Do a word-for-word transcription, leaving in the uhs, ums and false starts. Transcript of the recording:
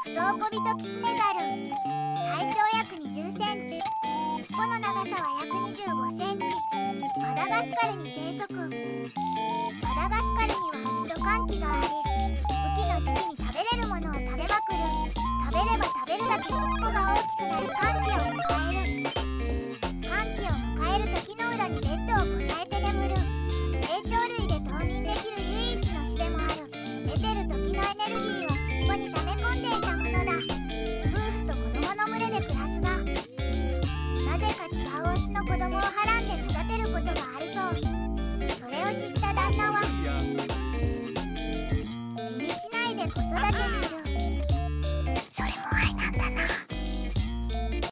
フトオコビトキツネザル。体長約にじゅっセンチ、尻尾の長さは約にじゅうごセンチ。マダガスカルに生息。マダガスカルには雨季と乾季があり、雨季の時期に食べれるものを食べまくる。食べれば食べるだけ尻尾が大きくなり乾季を迎える。